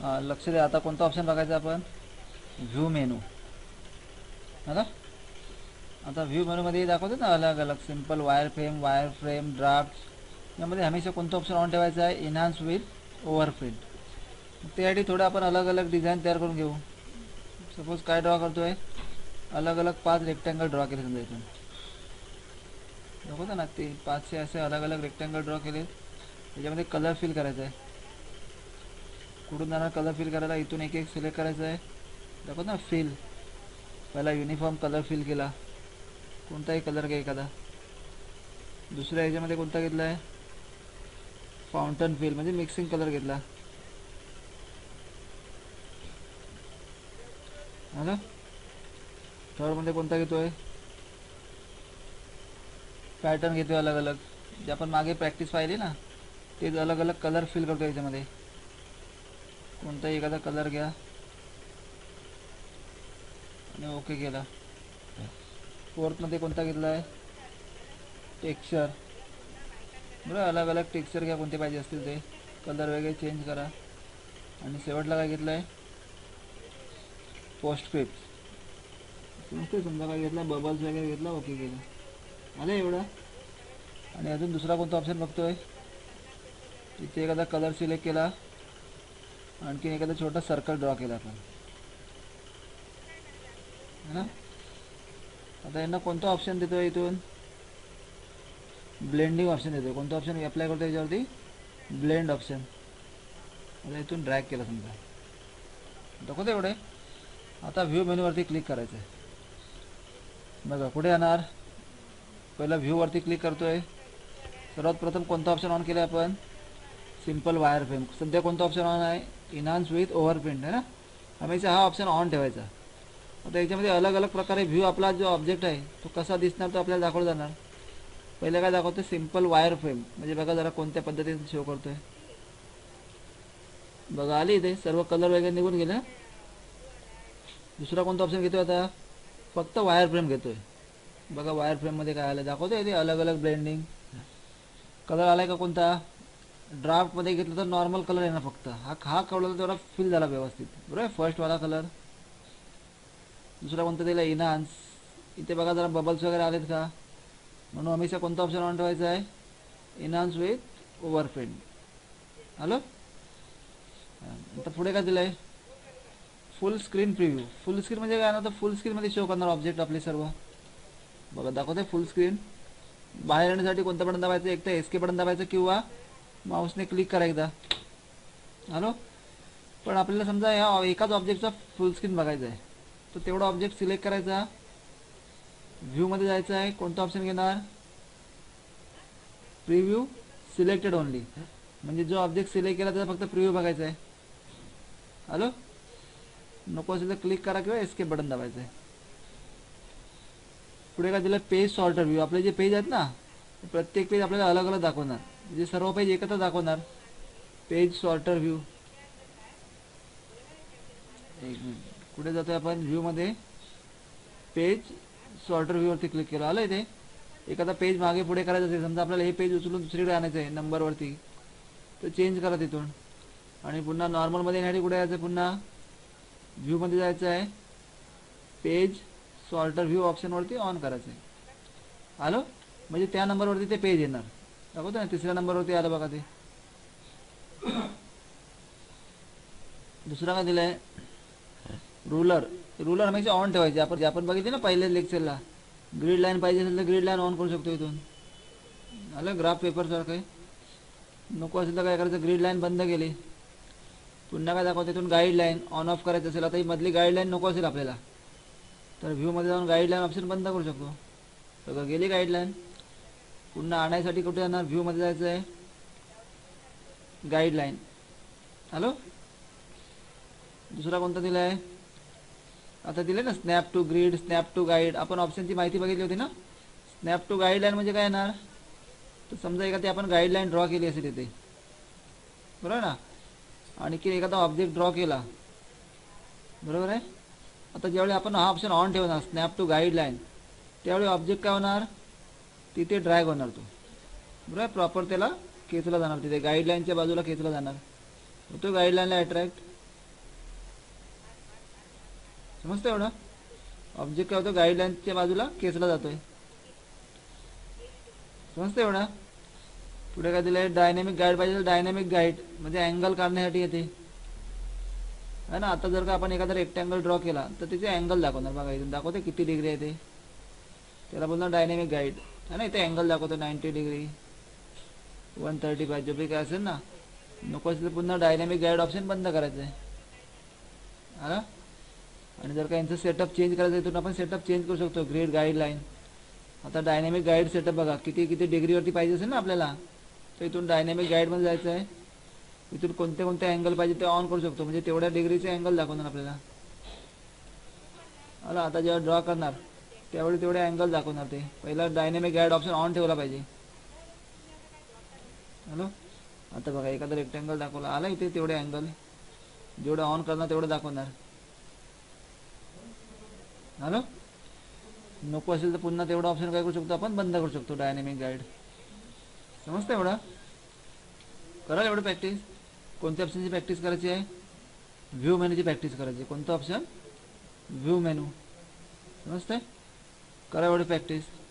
लक्ष द्या, आता कोणता ऑप्शन बघायचा आपण? व्ह्यू मेनू है ना. आता व्ह्यू मेनूमध्ये दाखवतो ना अलग अलग सिंपल वायर फ्रेम ड्राफ्ट. यामध्ये हमेशा कोणतं ऑप्शन ऑन ठेवायचं आहे? Enhance with overprint. त्यासाठी थोडं आपण अलग अलग डिझाईन तयार करून घेऊ. सपोज काय ड्रॉ करतो आहे? अलग अलग 5 रेक्टँगल ड्रॉ केले समजा इथून. दाखवतो ना ते 5 असे अलग अलग रेक्टँगल ड्रॉ केले. त्याच्यामध्ये कलर फिल करायचा आहे. कुठून जाणार कलर फिल करायला? इथून एक एक सिलेक्ट करायचं आहे. दाखवतो ना फिल. पहिला युनिफॉर्म कलर फिल केला, कोणताही कलर घ्या एखादा. दुसऱ्या ह्याच्यामध्ये कोणता घेतला आहे? फाउंटन फिल म्हणजे मिक्सिंग कलर घेतला. ना थर्डमध्ये कोणता घेतोय? पॅटर्न घेतोय अलग अलग, जे आपण मागे प्रॅक्टिस पाहिली ना, तेच अलग अलग कलर फिल करतो याच्यामध्ये. कोणताही एखादा कलर घ्या आणि ओके केला. फोर्थमध्ये कोणता घेतला आहे? टेक्स्चर. बरं, अलग अलग टेक्स्चर घ्या, कोणते पाहिजे असतील ते. कलर वगैरे चेंज करा. आणि शेवटला काय घेतलं आहे? पोस्टस्क्रिप्ट. समजते समजा काय घेतला? बबल्स वगैरे घेतला, ओके केलं. आलं एवढं. आणि अजून दुसरा कोणता ऑप्शन बघतोय? इथे एखादा कलर सिलेक्ट केला, आणखी एखादा छोटा सर्कल ड्रॉ केला आपण, है ना. आता यांना कोणता ऑप्शन देतोय इथून? ब्लेंडिंग ऑप्शन देतोय. कोणता ऑप्शन अप्लाय करतो याच्यावरती? Blend option. आता इथून ड्रॅग केला समजा, दाखवतो एवढे. आता व्ह्यू मेनूवरती क्लिक करायचं आहे. बघा कुठे येणार? पहिला व्ह्यूवरती क्लिक करतोय. सर्वात प्रथम कोणता ऑप्शन ऑन केला आपण? Simple wire frame. सध्या कोणता ऑप्शन ऑन आहे? इन्हान्स विथ ओव्हरप्रिंट, है ना. हमेशा हा ऑप्शन ऑन ठेवायचा. आता याच्यामध्ये अलग अलग प्रकारे व्ह्यू, आपला जो ऑब्जेक्ट आहे तो कसा दिसणार तो आपल्याला दाखवला जाणार. पहिले काय दाखवतो? Simple wire frame. म्हणजे बघा जरा कोणत्या पद्धतीने शो करतोय. बघा आली इथे सर्व कलर वगैरे निघून गेले. दुसरा कोणता ऑप्शन घेतोय आता? फक्त वायर फ्रेम घेतोय. बघा वायर फ्रेममध्ये काय आलं दाखवतोय इथे, अलग अलग ब्लेंडिंग. कलर आलाय का कोणता? ड्राफ्टमध्ये घेतलं तर नॉर्मल कलर आहे ना फक्त. हा कलर तेवढा फिल झाला व्यवस्थित, बरोबर. फर्स्टवाला कलर. दुसरा कोणता दिला? इन्हान्स. इथे बघा जरा बबल्स वगैरे आलेत का, म्हणून हमेशा कोणता ऑप्शन ऑन ठेवायचा आहे? Enhance with overprint. हॅलो. आता पुढे काय दिलं आहे? Full screen preview. Full screen म्हणजे काय ना, तर फुल स्क्रीनमध्ये शो करणार ऑब्जेक्ट आपले सर्व. बघा दाखवते फुल स्क्रीन. बाहेर येण्यासाठी कोणतं बटन दाबायचं? एक तर एस्केप बटन दाबायचं किंवा माऊसने क्लिक करा एकदा. हॅलो. पण आपल्याला समजा या एकाच ऑब्जेक्टचा फुल स्क्रीन बघायचा आहे, तर तेवढा ऑब्जेक्ट सिलेक्ट करायचा. व्ह्यूमध्ये जायचं आहे. कोणता ऑप्शन घेणार? Preview selected only. म्हणजे जो ऑब्जेक्ट सिलेक्ट केला त्याचा फक्त प्रिव्ह्यू बघायचा आहे. हॅलो. नको असेल तर क्लिक करा किंवा एस्केप बटन दाबायचं आहे. पुढे काय दिलं? Page sorter view. आपले जे पेज आहेत ना, प्रत्येक पेज आपल्याला अलग अलग दाखवणार, म्हणजे सर्व पेज एकत्र दाखवणार. Page sorter view. एक मिनिट, कुठे जातोय आपण? व्ह्यूमध्ये पेज सॉर्टर व्ह्यूवरती क्लिक केलं. आलं इथे. एखादा पेज मागे पुढे करायचं असेल, समजा आपल्याला हे पेज उचलून दुसरीकडे आणायचं आहे नंबरवरती, तर चेंज करा तिथून. आणि पुन्हा नॉर्मलमध्ये येण्यासाठी कुठे यायचं? पुन्हा व्ह्यूमध्ये जायचं आहे. पेज सॉर्टर व्ह्यू ऑप्शनवरती ऑन करायचं आहे. आलं. म्हणजे त्या नंबरवरती ते पेज येणार. दाखवतो ना, तिसऱ्या नंबरवरती आलं बघा ते. दुसरा काय दिलं आहे? रूलर. रूलर हमेशा ऑन ठेवायचे. आपण बघितले ना पहिल्या लेक्चरला, ग्रीड लाईन पाहिजे असेल तर ग्रीड लाईन ऑन करू शकतो इथून. आलं. ग्राफ पेपर सारखं आहे. नको असेल तर काय करायचं? ग्रीड लाईन बंद केली. पुन्हा काय दाखवतो? इथून गाईड लाईन ऑन ऑफ करायचं असेल. आता ही मधली गाईड लाईन नको असेल आपल्याला, तर व्ह्यूमध्ये जाऊन गाईड लाईन ऑप्शन बंद करू शकतो. तर गेली गाईड लाईन. पुन्हा आणायसाठी कुठे जाणार? व्ह्यूमध्ये जायचं आहे. Guide line. हॅलो. दुसरा कोणता दिला आहे? आता दिले ना snap to grid, snap to guide. आपण ऑप्शनची माहिती बघितली होती ना. स्नॅप टू गाईडलाईन म्हणजे काय येणार? तर समजा एखादी आपण गाईडलाईन ड्रॉ केली असेल इथे, बरोबर ना. आणखी एखादा ऑब्जेक्ट ड्रॉ केला, बरोबर आहे. आता ज्यावेळी आपण हा ऑप्शन ऑन ठेवणार स्नॅप टू गाईडलाईन, त्यावेळी ऑब्जेक्ट काय होणार? तिथे ड्रॅग होणार तो, बरोबर. प्रॉपर त्याला खेचला जाणार, तिथे गाईडलाईनच्या बाजूला खेचला जाणार. तो गाईडलाईनला अट्रॅक्ट. समजतं एवढं. ऑब्जेक्ट काय होतो, गाईडलाईनच्या बाजूला खेचला जातोय. समजतं एवढं. पुढे काय दिलंय, डायनॅमिक गाईड पाहिजे तर डायनॅमिक गाईड म्हणजे अँगल काढण्यासाठी येते है ना. आता जर का आपण एखादा रेक्टँगल ड्रॉ केला तर त्याचे अँगल दाखवणार. बघा इथून दाखवते किती डिग्री आहे ते, त्याला बोलणार डायनॅमिक गाईड है ना. इथे अँगल दाखवतो 90 डिग्री 135 जो बी काय असेल ना. नको असेल तर पुन्हा डायनॅमिक गाईड ऑप्शन बंद करायचं आहे है ना. आणि जर का यांचं सेटअप चेंज करायचं आहे तर आपण सेटअप चेंज करू शकतो, ग्रीड गाईडलाईन. आता डायनॅमिक गाईड सेटअप बघा किती किती डिग्रीवरती पाहिजे असेल ना आपल्याला, तर इथून डायनॅमिक गाईडमध्ये जायचं आहे. इथून कोणते कोणते अँगल पाहिजे ते ऑन करू शकतो, म्हणजे तेवढ्या डिग्रीचे अँगल दाखवणार आपल्याला. आला आता जेव्हा ड्रॉ करणार त्यावेळी तेवढे अँगल दाखवणार ते. पहिला डायनॅमिक गाईड ऑप्शन ऑन ठेवला पाहिजे. हॅलो. आता बघा एखादा रेक्टँगल दाखवला, आला इथे तेवढे अँगल जेवढं ऑन करणार तेवढं दाखवणार. हॅलो. नको असेल तर पुन्हा तेवढं ऑप्शन काय करू शकतो आपण, बंद करू शकतो डायनॅमिक गाईड. समजतं एवढा. करा एवढं प्रॅक्टिस. कोणत्या ऑप्शनची प्रॅक्टिस करायची आहे, व्ह्यू मेनूची प्रॅक्टिस करायची. कोणतं ऑप्शन, व्ह्यू मेनू. समजतंय. करा एवढी प्रॅक्टिस.